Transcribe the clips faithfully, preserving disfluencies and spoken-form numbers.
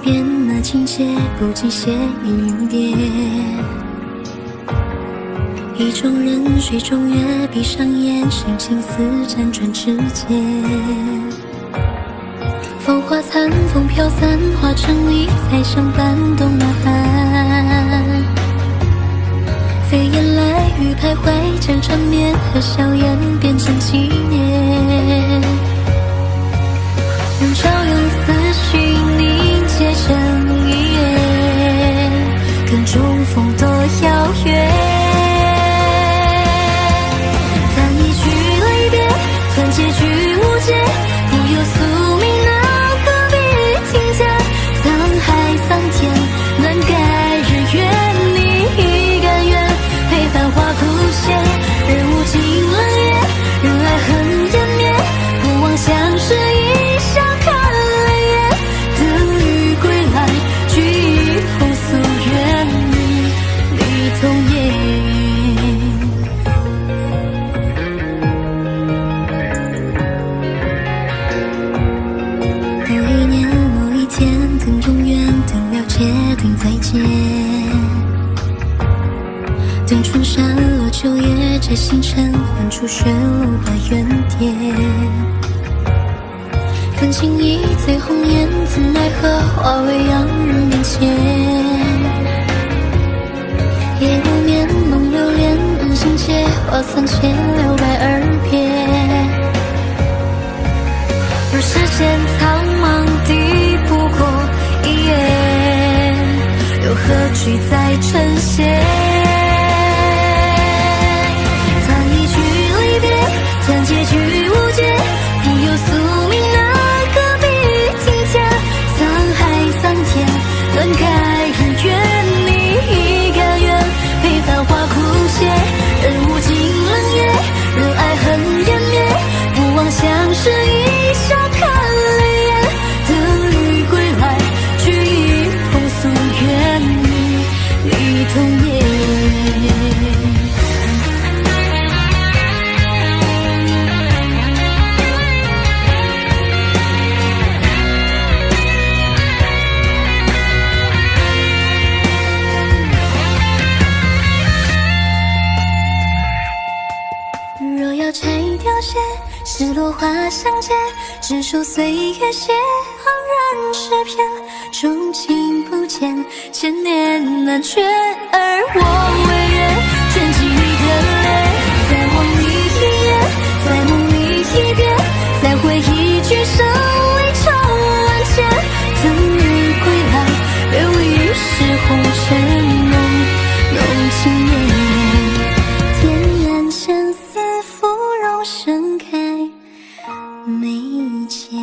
遍那情节，不计血雨临别。意中人，水中月，闭上眼，生情丝辗转指尖。芳华残，风飘散，化成一彩相伴东南岸。飞燕来雨徘徊，将缠绵和笑颜变成纪念。用朝阳思绪凝结成一夜，跟中风多遥远。谈一句离别，谈结局无解，不由宿命啊，何必听见？沧海桑田，难改日月，你已甘愿陪繁华枯谢。人无尽冷冽，人爱恨湮灭，不枉相识一笑看泪眼。等雨归来，聚一红素愿与你同夜。某一年某一天，等永远，等了解，等再见。等春山落秋叶，摘星辰，换出雪落花原点。感情已醉红颜，怎奈何化为洋人面前。夜无眠，梦流连，人心切，话三千，留白耳边。若世间苍茫，抵不过一眼，又何惧再成仙？谈结局无解，不由宿命啊，何必听见？沧海桑田，难改日月，你已甘愿陪繁华枯谢。人无尽冷冽，人爱恨湮灭，不枉相识一笑看泪眼。等雨归来，聚一红素愿与你同夜。失落花相见，只数岁月血，昂然诗篇。钟情不见，千年难却，而我唯愿卷起你的泪，在梦里一眼，在梦里一别，在回忆举手离愁万千。等日归来，留一世红尘浓浓情念。天然相思，芙蓉盛开眉间。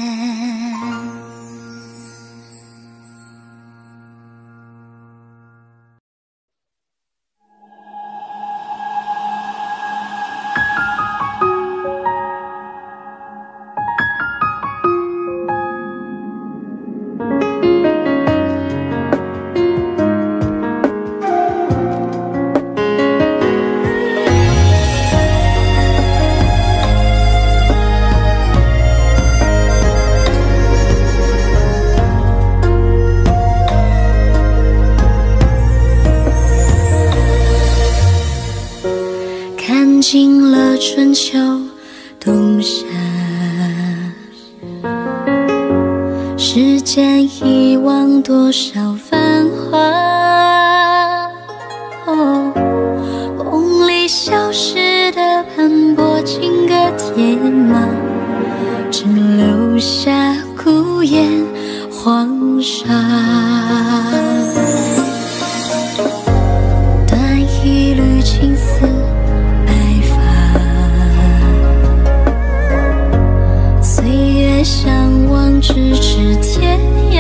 尽了春秋冬夏，世间遗忘多少繁华。哦，梦里消失的斑驳情歌铁马，只留下孤雁黄沙。断一缕青丝。相望咫尺天涯，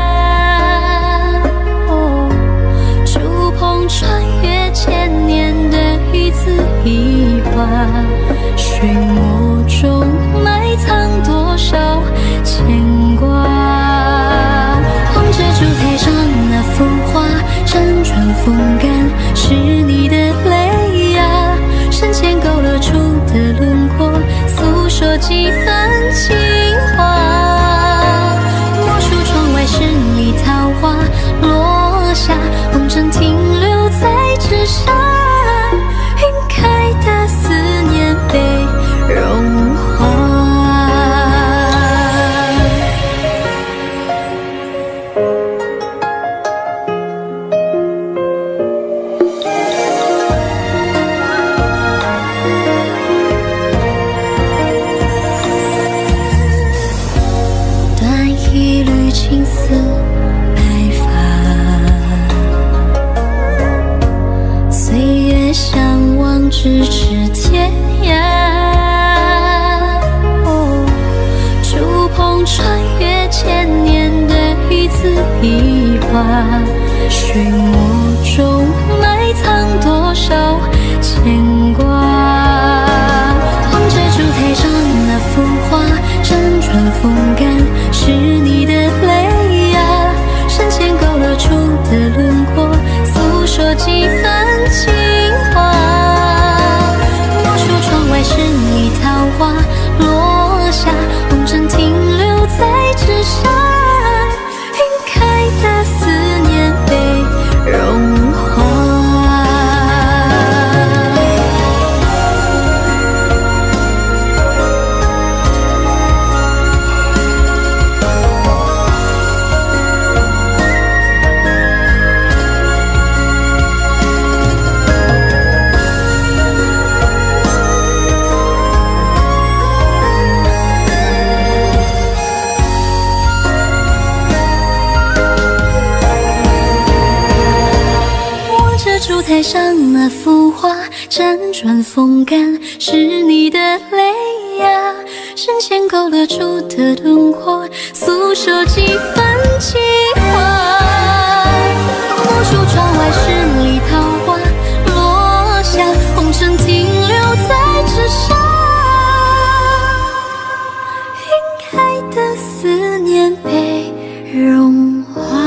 哦，触碰穿越千年的一字一画，水墨中埋藏多少牵挂。望着烛台上那幅画，辗转风干，是你的泪呀，深浅勾勒出的轮廓，诉说几分情。 咫尺天涯。哦，触碰穿越千年的一字一画，水墨中埋藏多少牵挂。望着烛台上那幅画，辗转风干，是你的泪呀。深浅勾勒出的轮廓，诉说几分情话。莫说窗外十里桃花落下，红尘停留在纸上，晕开的思念被融化。烛台上那幅画，辗转风干，是你的泪呀。深浅勾勒出的轮廓，诉说几分情话。莫说窗外十里桃花落下，红尘停留在纸上，晕开的思念被融化。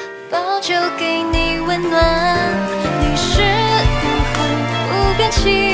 就给你温暖，你是永恒不变期